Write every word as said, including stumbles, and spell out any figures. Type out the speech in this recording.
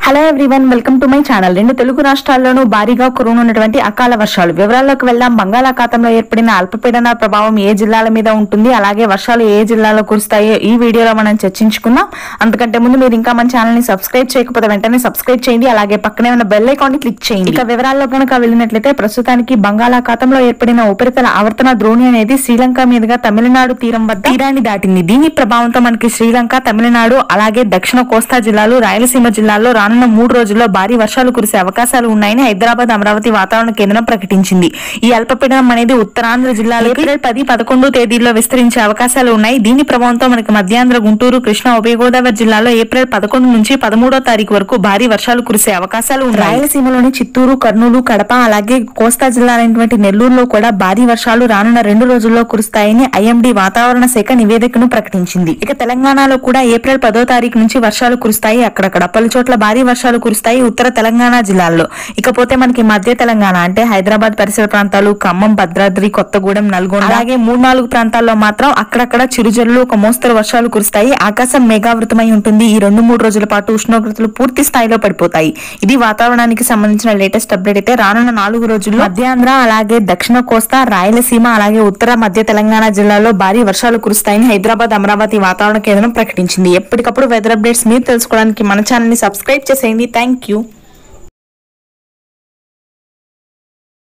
Hello everyone, welcome to my channel. రెండు తెలుగు రాష్ట్రాల్లోనూ భారీగా కురవనున్నటువంటి అకాల వర్షాలు వివరాల్లోకి వెళ్దాం. బంగాళాఖాతంలో ఏర్పడిన అల్పపీడన ప్రభావం ఏ జిల్లాల మీద ఉంటుంది, అలాగే వర్షాలు ఏ జిల్లాలో కురుస్తాయో ఈ వీడియోలో మనం చర్చించుకుందాం. అంతకంటే ముందు మీరు ఇంకా మన ఛానల్ ని సబ్స్క్రైబ్ చేయకపోతే వెంటనే సబ్స్క్రైబ్ చేయండి, అలాగే పక్కనే ఉన్న బెల్ ఐకాన్ ని క్లిక్ చేయండి. ఇక వివరాల్లో కనుక వెళ్ళినట్లయితే ప్రస్తుతానికి బంగాళాఖాతంలో ఏర్పడిన ఉపరితల ఆవర్తన ద్రోణి అనేది శ్రీలంక మీదుగా తమిళనాడు తీరం వద్ద తీరాన్ని దాటింది. దీని ప్రభావంతో మనకి శ్రీలంక, తమిళనాడు, అలాగే దక్షిణ కోస్తా జిల్లాలు, రాయలసీమ జిల్లాల్లో రానున్న మూడు రోజుల్లో భారీ వర్షాలు కురిసే అవకాశాలు ఉన్నాయని హైదరాబాద్, అమరావతి వాతావరణ కేంద్రం ప్రకటించింది. ఈ అల్పపీడనం అనేది ఉత్తరాంధ్ర జిల్లాలో ఏప్రిల్ పది పదకొండు తేదీల్లో విస్తరించే అవకాశాలు ఉన్నాయి. దీని ప్రభావంతో మనకి మధ్యాంధ్ర, గుంటూరు, కృష్ణా, ఉభయ గోదావరి జిల్లాలో ఏప్రిల్ పదకొండు నుంచి పదమూడో తారీఖు వరకు భారీ వర్షాలు కురిసే అవకాశాలు ఉన్నాయి. రాయలసీమలోని చిత్తూరు, కర్నూలు, కడప, అలాగే కోస్తా జిల్లాలైనటువంటి నెల్లూరులో కూడా భారీ వర్షాలు రానున్న రెండు రోజుల్లో కురుస్తాయని ఐఎండీ వాతావరణ శాఖ నివేదికను ప్రకటించింది. ఇక తెలంగాణలో కూడా ఏప్రిల్ పదో తారీఖు నుంచి వర్షాలు కురుస్తాయి. అక్కడక్కడ పలు చోట్ల భారీ వర్షాలు కురుస్తాయి ఉత్తర తెలంగాణ జిల్లాల్లో. ఇకపోతే మనకి మధ్య తెలంగాణ అంటే హైదరాబాద్ పరిసర ప్రాంతాలు, ఖమ్మం, భద్రాద్రి, కొత్తగూడెం, నల్గొండ, అలాగే మూడు నాలుగు ప్రాంతాల్లో మాత్రం అక్కడక్కడ చిరుజల్లు, ఒక మోస్తరు వర్షాలు కురుస్తాయి. ఆకాశం మేఘావృతమై ఉంటుంది. ఈ రెండు మూడు రోజుల పాటు ఉష్ణోగ్రతలు పూర్తి స్థాయిలో పడిపోతాయి. ఇది వాతావరణానికి సంబంధించిన లేటెస్ట్ అప్డేట్. అయితే రానున్న నాలుగు రోజుల్లో మధ్యాంధ్ర, అలాగే దక్షిణ కోస్తా, రాయలసీమ, అలాగే ఉత్తర మధ్య తెలంగాణ జిల్లాల్లో భారీ వర్షాలు కురుస్తాయని హైదరాబాద్, అమరావతి వాతావరణ కేంద్రం ప్రకటించింది. ఎప్పటికప్పుడు వెదర్ అప్డేట్స్ మీరు తెలుసుకోవడానికి మన ఛానల్ ని సబ్స్క్రైబ్ చేసేయండి. Thank you.